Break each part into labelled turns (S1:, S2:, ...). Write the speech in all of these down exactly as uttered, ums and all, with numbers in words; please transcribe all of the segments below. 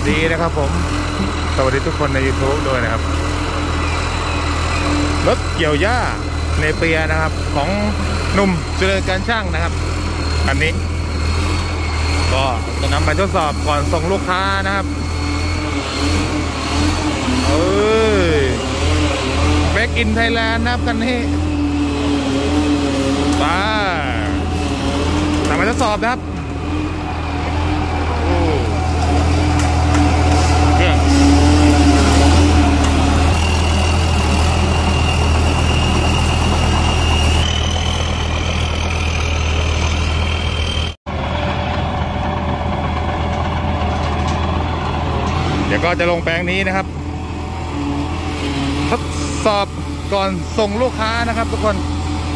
S1: ดีนะครับผมสวัสดีทุกคนใน ยูทูบ ด้วยนะครับรถเกี่ยวหญ้าเนเปียนะครับของหนุ่มเจริญการช่างนะครับอันนี้ก็จะนำไปทดสอบก่อนส่งลูกค้านะครับเอ้ยแบ็กอินไทยแลนด์นะครับกันนี้ป้านำไปทดสอบนะครับเดี๋ยวก็จะลงแปลงนี้นะครับทดสอบก่อนส่งลูกค้านะครับทุกคน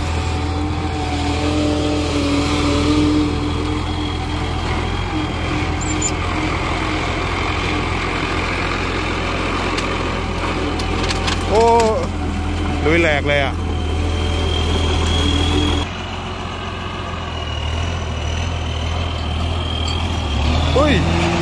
S1: โอ้ลุยแหลกเลยอ่ะอุ้ย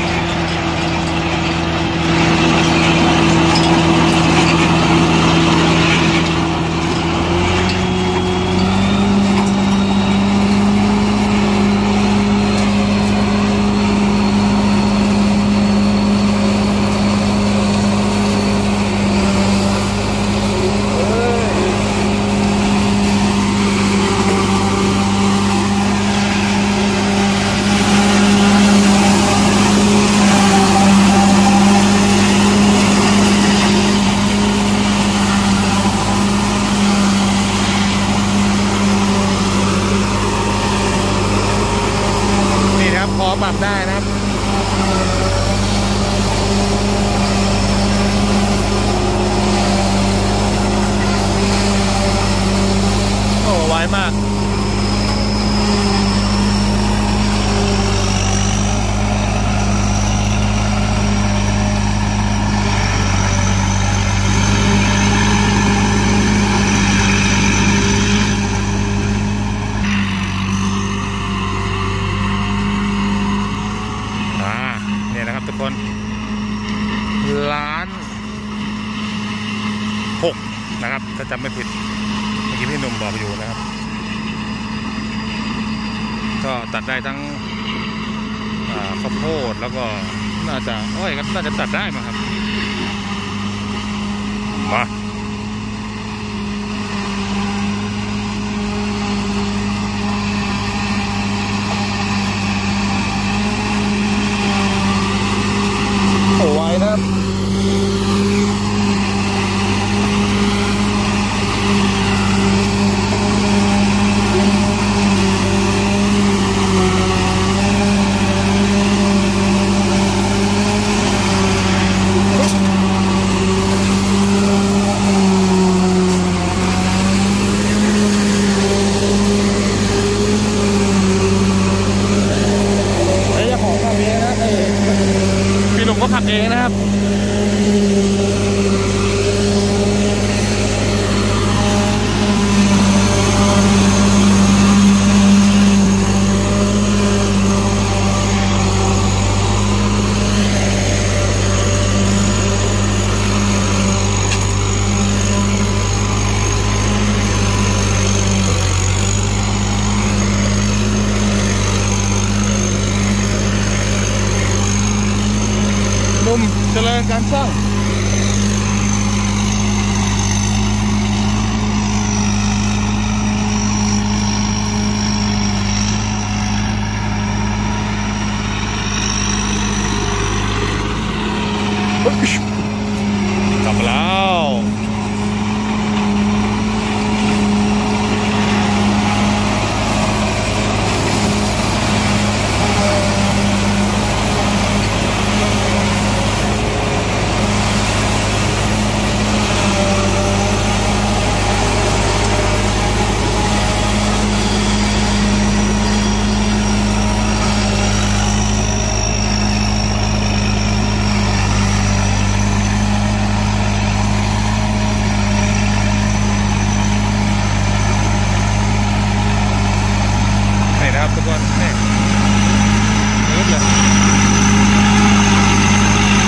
S1: พอปรับได้นะครับโอ้ไวมากทุกคนล้านหกนะครับถ้าจำไม่ผิดเมื่อกี้พี่หนุ่มบอกอยู่นะครับก็ตัดได้ทั้งข้าวโพดแล้วก็น่าจะอ้อยก็น่าจะตัดได้มั้งครับมาโอ้ไวนะครับก็ขับเองนะครับเจริญการสร้างกลับมาแล้วทุกคนนี่มืดเลย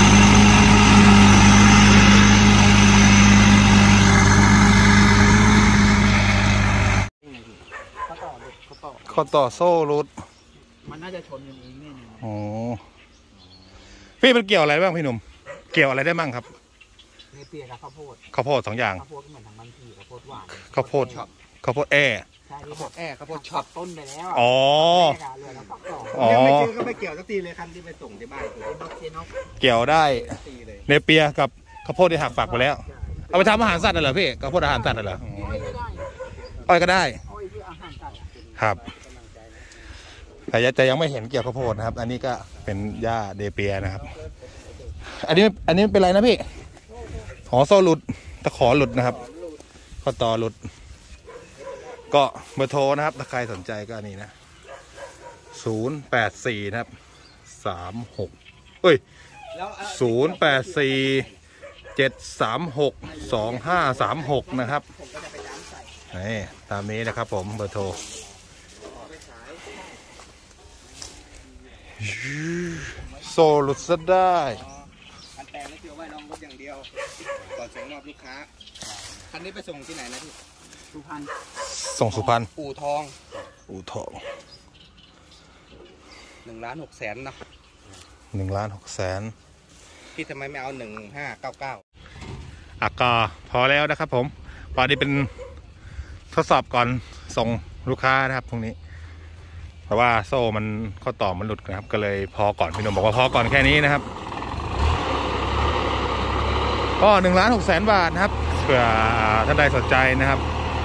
S1: ข้อต่อโซ่รุด
S2: มันน่าจะชนกันเองเนี่ย
S1: โอ้พี่มันเกี่ยวอะไรบ้างพี่หนุ่มเกี่ยวอะไรได้บ้างครับ
S2: เนเปียกับข้าวโพด
S1: ข้าวโพดสองอย่าง
S2: ข้าวโพดก็เหมือนทางบางทีข้าวโพดหวาน
S1: ข้าวโพดข้าวโพดแอร์
S2: ใช่ข้าวโพดแอร์ข้าวโพดช็อปต้นไปแล้ว
S1: อ๋อ
S2: อ๋อยังไม่เจอก็ไปเกี่ยวสักทีเลยคันที่ไปส่งที่บ้าน
S1: เกี่ยวได้เนเปียกับข้าวโพดที่หักฝักไปแล้วเอาไปทำอาหารสัตว์เหรอพี่ข้าวโพดอาหารสัตว์เหรออ้อยก็ได้ครับแต่จะยังไม่เห็นเกี่ยวข้าวโพดนะครับอันนี้ก็เป็นหญ้าเนเปียนะครับอันนี้อันนี้เป็นไรนะพี่หอโซ่หลุดตะขอหลุดนะครับข้อต่อหลุดก็เบอร์โทรนะครับถ้าใครสนใจก็นี่นะศูนย์แปดสี่นะครับสามหกเอ้ยศูนย์แปดสี่เจ็ดสามหกสองห้าสามหกนะครับนี่ตามนี้นะครับผมเบอร์โทรโซ่หลุดซะได้
S2: คันแปลงไม่เกี่ยวไว้ลองรถอย่างเดียวก่อนส่งมอบลูกค้าคันนี้ไปส่งที่ไหนนะพี่สุพรรณ
S1: ส่งสุพรรณ
S2: อู่ทอง
S1: อู่ทอง
S2: หนึ่งล้านหกแสนนะ
S1: หนึ่งล้านหกแสน
S2: พี่ทำไมไม่เอาหนึ่งห้าเก้าเก้า
S1: อ่ะก็พอแล้วนะครับผมตอนนี้เป็นทดสอบก่อนส่งลูกค้านะครับตรงนี้เพราะว่าโซ่มันข้อต่อมันหลุดนะครับก็เลยพอก่อนพี่หนุ่มบอกว่าพอก่อนแค่นี้นะครับก็หนึ่งล้านหกแสนบาทนะครับเผื่อท่านใดสนใจนะครับ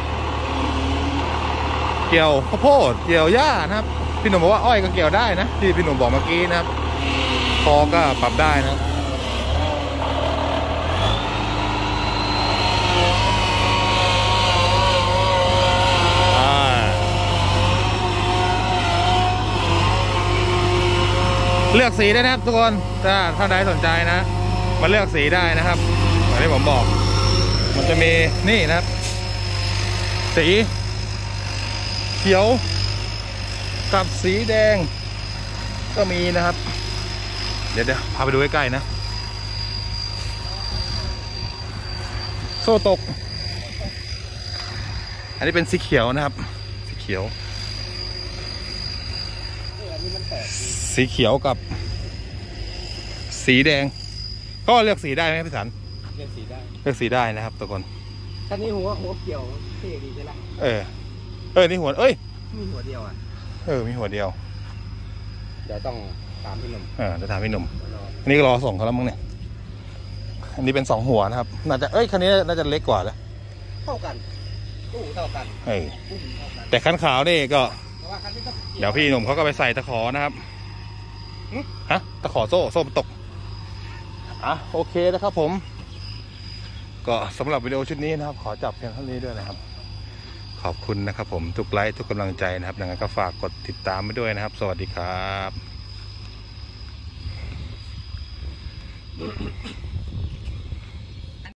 S1: เกี่ยวข้าวโพดเกี่ยวหญ้านะครับพี่หนุ่มบอกว่าอ้อยก็เกี่ยวได้นะที่พี่หนุ่มบอกเมื่อกี้นะครับพอก็ปรับได้นะเลือกสีได้นะครับทุกคนถ้าท่านใดสนใจนะมาเลือกสีได้นะครับอย่างที่ผมบอกมันจะมีนี่นะครับสีเขียวกับสีแดงก็มีนะครับเดี๋ยวเดี๋ยวพาไปดูใกล้ๆนะโซ่ตกอันนี้เป็นสีเขียวนะครับสีเขียวสีเขียวกับสีแดงก็เลือกสีได้ไหมพี่สัน
S2: เลือกสีได้
S1: เลือกสีได้นะครับทุกคน
S2: คันนี้หัวหัวเกี่ยวเท่ดีใช่ไหม
S1: เออเออนี่หัวเอ้ย
S2: มีหัวเดียวอ่ะ
S1: เออมีหัวเดียว
S2: เดี๋ยวต้องถามพี่หนุ่ม
S1: เออจะถามพี่หนุ่มอันนี้ก็รอส่งเขาแล้วมั้งเนี่ยอันนี้เป็นสองหัวนะครับน่าจะเอ้ยคันนี้น่าจะเล็กกว่าแล้ว
S2: เท่ากันตู้เท่ากัน
S1: เออแต่คันขาวนี่ก็เดี๋ยวพี่หนุ่มเขาก็ไปใส่ตะขอนะครับฮะตะขอโซ่โซ่ตกอ่ะโอเคนะครับผมก็สำหรับวิดีโอชุดนี้นะครับขอจับเพียงเท่านี้ด้วยนะครับขอบคุณนะครับผมทุกไลค์ทุกกำลังใจนะครับยังไงก็ฝากกดติดตามไปด้วยนะครับสวัสดีครับ